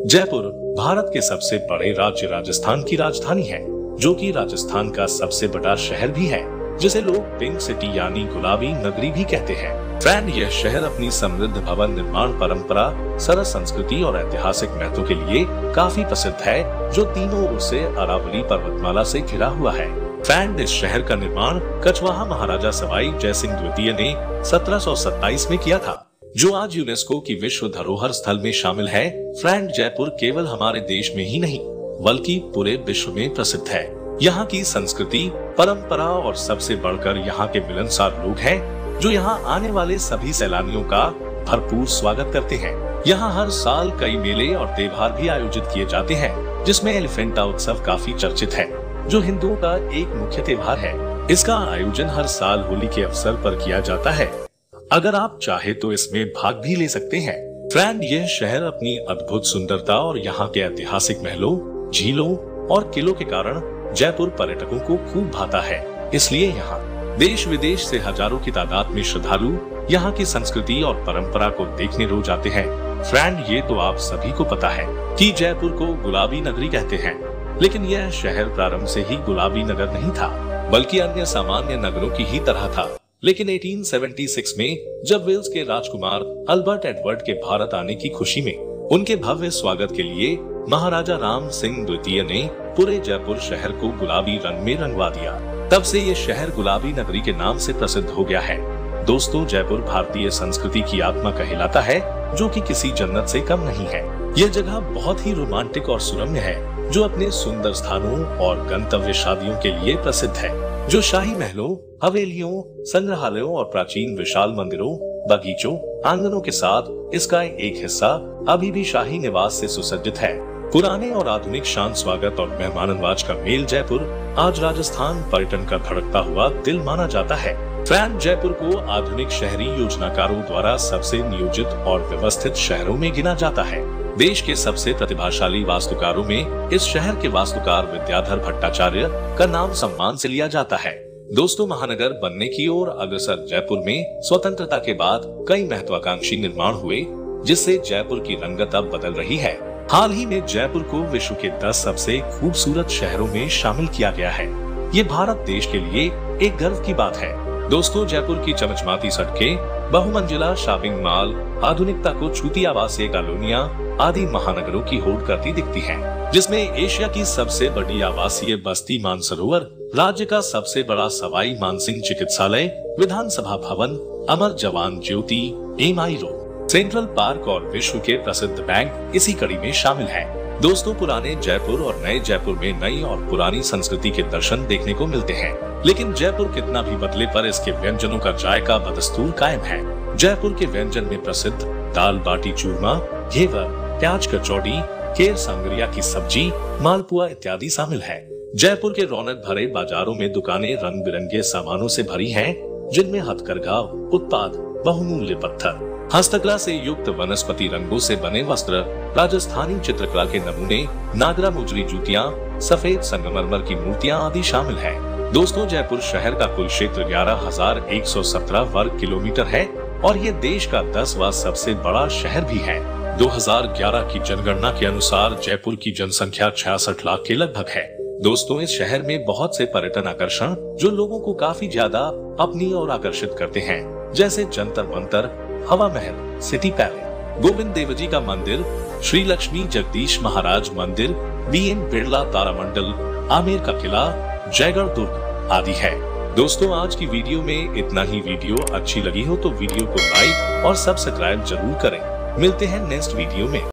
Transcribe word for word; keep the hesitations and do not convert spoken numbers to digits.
जयपुर भारत के सबसे बड़े राज्य राजस्थान की राजधानी है, जो कि राजस्थान का सबसे बड़ा शहर भी है, जिसे लोग पिंक सिटी यानी गुलाबी नगरी भी कहते हैं। फ्रेंड, यह शहर अपनी समृद्ध भवन निर्माण परंपरा, सरस संस्कृति और ऐतिहासिक महत्व के लिए काफी प्रसिद्ध है, जो तीनों ओर से अरावली पर्वतमाला से घिरा हुआ है। फ्रेंड, इस शहर का निर्माण कछवाहा महाराजा सवाई जयसिंह द्वितीय ने सत्रह सौ सत्ताईस में किया था, जो आज यूनेस्को की विश्व धरोहर स्थल में शामिल है। फ्रेंड, जयपुर केवल हमारे देश में ही नहीं बल्कि पूरे विश्व में प्रसिद्ध है। यहाँ की संस्कृति, परंपरा और सबसे बढ़कर यहाँ के मिलनसार लोग हैं, जो यहाँ आने वाले सभी सैलानियों का भरपूर स्वागत करते हैं। यहाँ हर साल कई मेले और त्योहार भी आयोजित किए जाते हैं, जिसमें एलिफेंटा उत्सव काफी चर्चित है, जो हिंदुओं का एक मुख्य त्योहार है। इसका आयोजन हर साल होली के अवसर पर किया जाता है। अगर आप चाहे तो इसमें भाग भी ले सकते हैं। फ्रेंड, यह शहर अपनी अद्भुत सुंदरता और यहाँ के ऐतिहासिक महलों, झीलों और किलों के कारण जयपुर पर्यटकों को खूब भाता है। इसलिए यहाँ देश विदेश से हजारों की तादाद में श्रद्धालु यहाँ की संस्कृति और परंपरा को देखने रोज आते हैं। फ्रेंड, ये तो आप सभी को पता है कि जयपुर को गुलाबी नगरी कहते हैं, लेकिन यह शहर प्रारंभ से ही गुलाबी नगर नहीं था, बल्कि अन्य सामान्य नगरों की ही तरह था। लेकिन अठारह सौ छिहत्तर में जब वेल्स के राजकुमार अल्बर्ट एडवर्ड के भारत आने की खुशी में उनके भव्य स्वागत के लिए महाराजा राम सिंह द्वितीय ने पूरे जयपुर शहर को गुलाबी रंग में रंगवा दिया, तब से ये शहर गुलाबी नगरी के नाम से प्रसिद्ध हो गया है। दोस्तों, जयपुर भारतीय संस्कृति की आत्मा कहलाता है, जो कि किसी जन्नत से कम नहीं है। यह जगह बहुत ही रोमांटिक और सुरम्य है, जो अपने सुंदर स्थानों और गंतव्य शादियों के लिए प्रसिद्ध है, जो शाही महलों, हवेलियों, संग्रहालयों और प्राचीन विशाल मंदिरों, बगीचों, आंगनों के साथ इसका एक हिस्सा अभी भी शाही निवास से सुसज्जित है। पुराने और आधुनिक शांत स्वागत और मेहमाननवाज का मेल जयपुर आज राजस्थान पर्यटन का धड़कता हुआ दिल माना जाता है। फ्रेंड, जयपुर को आधुनिक शहरी योजनाकारों द्वारा सबसे नियोजित और व्यवस्थित शहरों में गिना जाता है। देश के सबसे प्रतिभाशाली वास्तुकारों में इस शहर के वास्तुकार विद्याधर भट्टाचार्य का नाम सम्मान से लिया जाता है। दोस्तों, महानगर बनने की ओर अग्रसर जयपुर में स्वतंत्रता के बाद कई महत्वाकांक्षी निर्माण हुए, जिससे जयपुर की रंगत अब बदल रही है। हाल ही में जयपुर को विश्व के दस सबसे खूबसूरत शहरों में शामिल किया गया है। ये भारत देश के लिए एक गर्व की बात है। दोस्तों, जयपुर की चमचमाती सड़कें, बहुमंजिला शॉपिंग मॉल, आधुनिकता को छूती आवासीय कॉलोनियां आदि महानगरों की होड़ करती दिखती हैं, जिसमें एशिया की सबसे बड़ी आवासीय बस्ती मानसरोवर, राज्य का सबसे बड़ा सवाई मानसिंह चिकित्सालय, विधानसभा भवन, Amar Jawan Jyoti, MI road, central park और विश्व के प्रसिद्ध बैंक इसी कड़ी में शामिल हैं। दोस्तों, पुराने जयपुर और नए जयपुर में नई और पुरानी संस्कृति के दर्शन देखने को मिलते हैं, लेकिन जयपुर कितना भी बदले पर इसके व्यंजनों का जायका बदस्तूर कायम है। जयपुर के व्यंजन में प्रसिद्ध दाल बाटी चूरमा, घेवर, प्याज कचौड़ी, केर सांगरिया की सब्जी, मालपुआ इत्यादि शामिल है। जयपुर के रौनक भरे बाजारों में दुकानें रंग बिरंगे सामानों से भरी हैं, जिनमें हथकरघा उत्पाद, बहुमूल्य पत्थर, हस्तकला से युक्त वनस्पति रंगों से बने वस्त्र, राजस्थानी चित्रकला के नमूने, नागरा मुजरी जूतियां, सफेद संगमरमर की मूर्तियां आदि शामिल है। दोस्तों, जयपुर शहर का कुल क्षेत्र ग्यारह हजार एक सौ सत्रह वर्ग किलोमीटर है और ये देश का दसवां सबसे बड़ा शहर भी है। दो हज़ार ग्यारह की जनगणना के अनुसार जयपुर की जनसंख्या छियासठ लाख के लगभग है। दोस्तों, इस शहर में बहुत से पर्यटन आकर्षण जो लोगों को काफी ज्यादा अपनी ओर आकर्षित करते हैं, जैसे जंतर मंतर, हवा महल, सिटी पैलेस, गोविंद देवजी का मंदिर, श्री लक्ष्मी जगदीश महाराज मंदिर, बी एन बिरला तारामंडल, आमेर का किला, जयगढ़ दुर्ग आदि है। दोस्तों, आज की वीडियो में इतना ही। वीडियो अच्छी लगी हो तो वीडियो को लाइक और सब्सक्राइब जरूर करें। मिलते हैं नेक्स्ट वीडियो में।